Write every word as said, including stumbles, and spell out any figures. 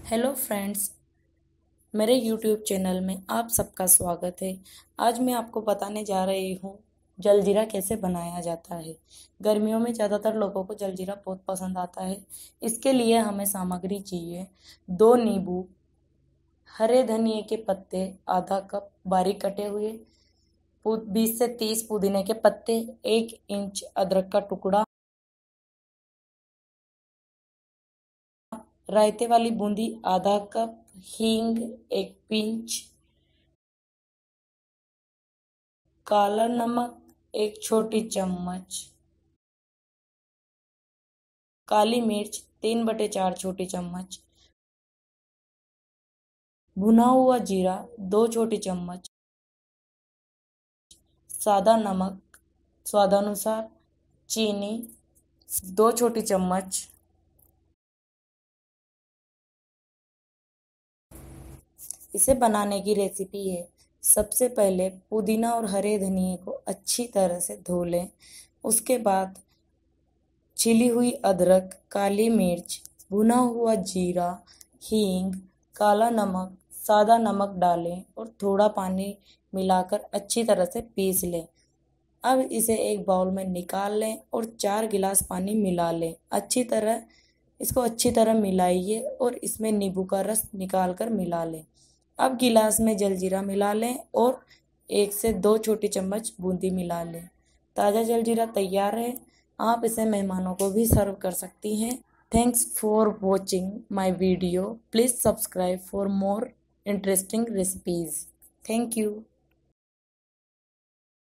Hello friends, मेरे YouTube channel में आप सबका स्वागत है। आज मैं आपको बताने जा रही हूँ जलजीरा कैसे बनाया जाता है। गर्मियों में ज़्यादातर लोगों को जलजीरा बहुत पसंद आता है। इसके लिए हमें सामग्री चाहिए: दो नींबू, हरे धनिए के पत्ते आधा कप बारीक कटे हुए, बीस से तीस पुदीने के पत्ते, एक इंच अदरक का टुकड़ा, रायते वाली बूंदी आधा कप, हींग एक पिंच, काला नमक एक छोटी चम्मच, काली मिर्च तीन बटे चार छोटी चम्मच, भुना हुआ जीरा दो छोटी चम्मच, सादा नमक स्वादानुसार, चीनी दो छोटी चम्मच। इसे बनाने की रेसिपी है: सबसे पहले पुदीना और हरे धनिए को अच्छी तरह से धो लें। उसके बाद छिली हुई अदरक, काली मिर्च, भुना हुआ जीरा, हींग, काला नमक, सादा नमक डालें और थोड़ा पानी मिलाकर अच्छी तरह से पीस लें। अब इसे एक बाउल में निकाल लें और चार गिलास पानी मिला लें। अच्छी तरह इसको अच्छी तरह मिलाइए और इसमें नींबू का रस निकाल कर मिला लें। अब गिलास में जलजीरा मिला लें और एक से दो छोटी चम्मच बूंदी मिला लें। ताज़ा जलजीरा तैयार है। आप इसे मेहमानों को भी सर्व कर सकती हैं। Thanks for watching my video. Please subscribe for more interesting recipes. Thank you.